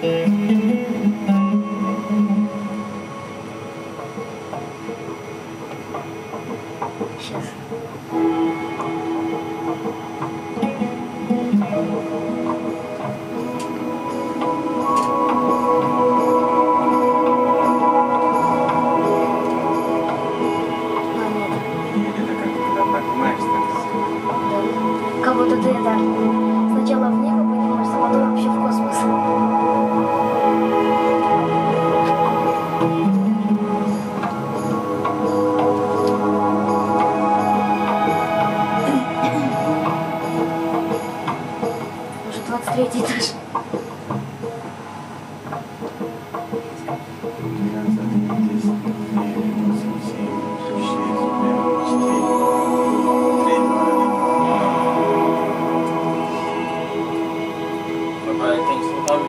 Сейчас. Как будто ты это сначала в небо поднимаешься, а потом вообще в космос. Уже 23 этаж. Agora tem que soltar o